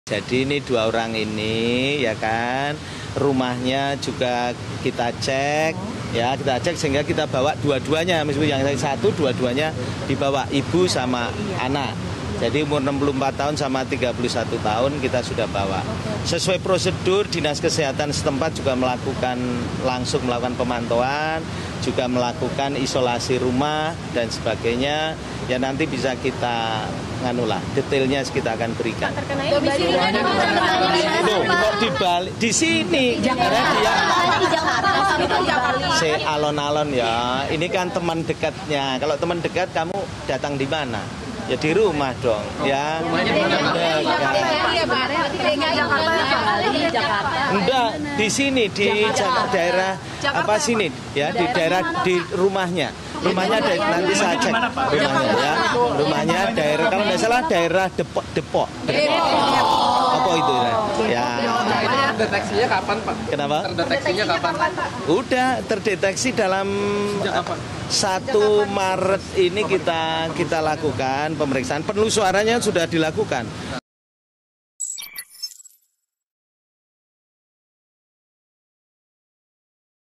Jadi ini 2 orang ini ya kan, rumahnya juga kita cek, ya kita cek sehingga kita bawa dua-duanya, meskipun yang satu dua-duanya dibawa ibu sama anak. Jadi umur 64 tahun sama 31 tahun kita sudah bawa. Sesuai prosedur Dinas Kesehatan setempat juga langsung melakukan pemantauan, juga melakukan isolasi rumah dan sebagainya. Ya nanti bisa kita detailnya kita akan berikan. Kok dibalik di sini? Alon-alon ya. Ini kan teman dekatnya. Kalau teman dekat kamu datang di mana? Ya di rumah dong, ya. Enggak, di sini di daerah apa sini ya, di daerah di rumahnya. Rumahnya nanti saya cek rumahnya ya. Rumahnya daerah kalau nggak salah daerah Depok. Apa itu ya? Terdeteksinya kapan, Pak? Kenapa? Terdeteksinya kapan? Udah terdeteksi dalam 1 Maret ini kita lakukan pemeriksaan. Penelusurannya sudah dilakukan.